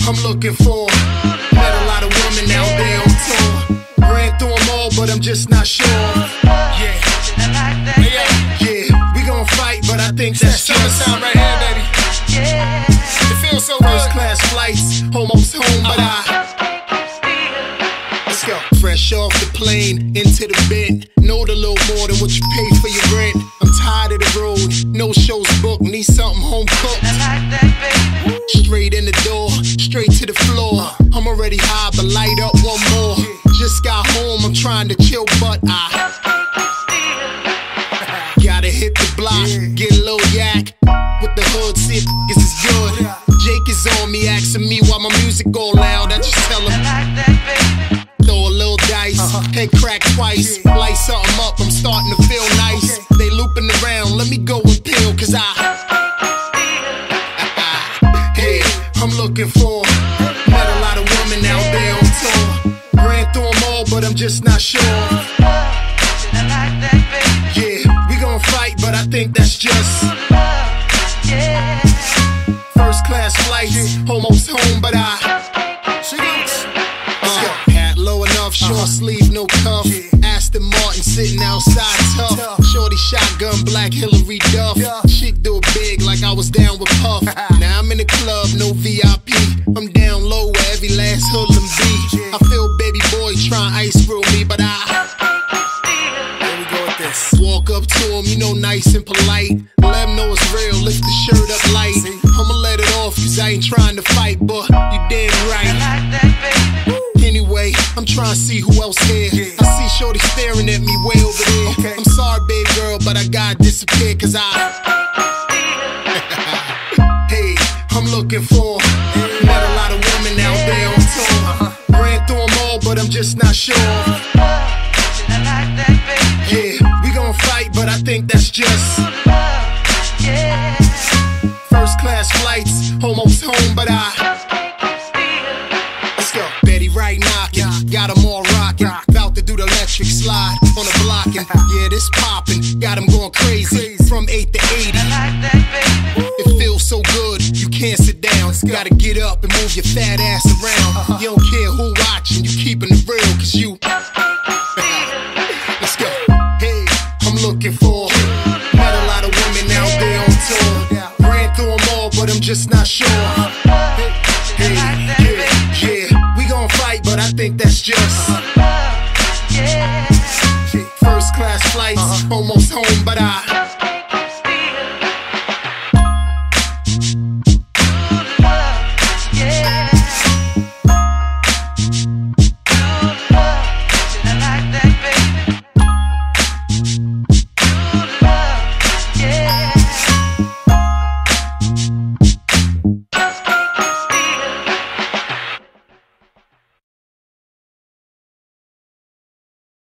I'm looking for. Met a lot of women out there on tour. Ran through them all, but I'm just not sure. Yeah, we gon' fight, but I think that's summertime right here, baby. It feels so good. First class flights, almost home, but let's go. Fresh off the plane, into the bed. Know a little more than what you pay for your rent. I'm tired of the road, no shows booked. Need something home cooked. Straight in the door, straight to the floor. I'm already high, but light up one more. Just got home, I'm trying to chill, but I gotta hit the block, get a little yak. With the hood, see if is good. Jake is on me, asking me why my music go loud. I just tell him, throw a little dice, head crack twice. Light something up, I'm starting to feel nice. They looping around, let me go and peel, cause hey, I'm looking for. Met a lot of women out there on tour. Ran through them all, but I'm just not sure. Yeah, we gon' fight, but I think that's just first class flights, almost home, but Sheek Louch. Hat low enough, short sleeve, no cuff. Aston Martin sitting outside tough. Shorty shotgun, black Hillary Duff. Chick do it big like I was down with Puff. Now I'm in the club, no VIP. I'm down low where every last hoodlum be. I feel baby boy trying ice through me, but here we go with this. Walk up to him, you know, nice and polite. Let him know it's real, lift the shirt up light. I'ma let it off, cause I ain't trying to fight, but you damn right. Anyway, I'm trying to see who else here. I see shorty staring at me way over there. I'm sorry, baby girl, but I gotta disappear, cause hey, I'm looking for. Met a lot of women out there on tour. Ran through them all, but I'm just not sure. Yeah, we gon' fight, but I think that's just first class flights, almost home, but let's go. Betty right knocking, got them all rocking. About to do the electric slide on the blocking. Yeah, this popping, got them going crazy. From 8 to 80, it feels so good, you can't sit down. Gotta get up and move your fat ass around. You don't care who watching, you keeping it real, cause you let's go. Hey, I'm looking for. Met a lot of women out there on tour. Ran through them all, but I'm just not sure. Hey, yeah, we gon' fight, but I think that's just first class flights, almost home, but